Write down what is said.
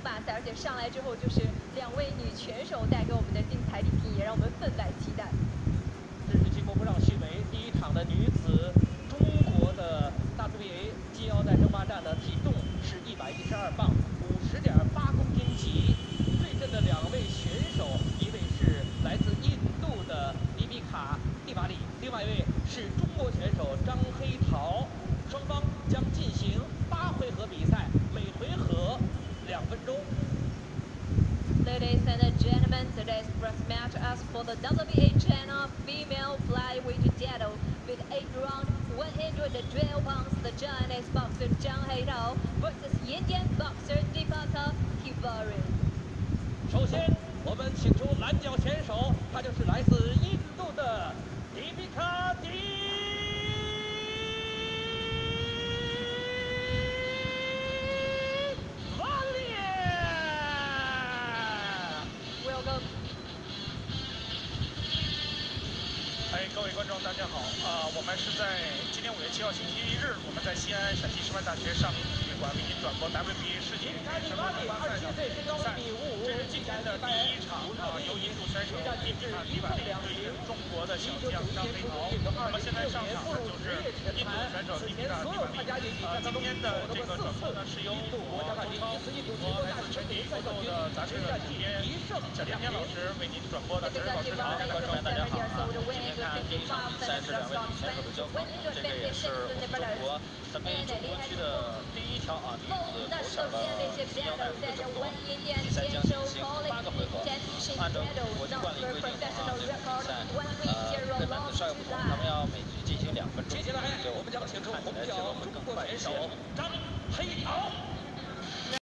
罢赛，而且上来之后就是2位女拳手带给我们的精彩比拼，也让我们分外期待。 这是经过不让须眉第一场的女子中国的 WBA 金腰带争霸战的体重是112磅，50.8公斤级。对阵的2位选手，一位是来自印度的迪比卡·蒂瓦里，另外一位是中国选手张黑桃。双方将进行8回合比赛，每回合2分钟。 Ladies and gentlemen, today's first match as for the WBA China Female Flyweight title with 8 rounds, 112 pounds, the Chinese boxer Zhang Heitao versus Indian boxer Deepika Tiwari. 首先，我们请出蓝角选手，他就是来自印度的迪比卡·蒂瓦里。 Welcome. 各位观众，大家好！我们是在今年5月7号星期日，我们在西安陕西师范大学上明体育馆为您转播 WBA 世界神龙争霸赛的比赛。这是今天的第1场由印度选手迪比卡·蒂瓦里对阵中国的小将张黑桃。那么现在上场的就是印度的选手迪比卡·蒂瓦里。今天的这个转播呢是由我周超和来自全体互动的杂志的主编小天天老师为您转播的。陈老师，大家观众们大家好啊！ 今天看第1场比赛是2位女选手的交锋，这个也是我们中国咱们中国区的第1条女子头衔的金腰带的争夺。比赛将进行8个回合，按照国际惯例规定这场比赛跟男子稍有不同，他们要每局进行2分钟， 接下来我们将请出红角中国选手张黑桃。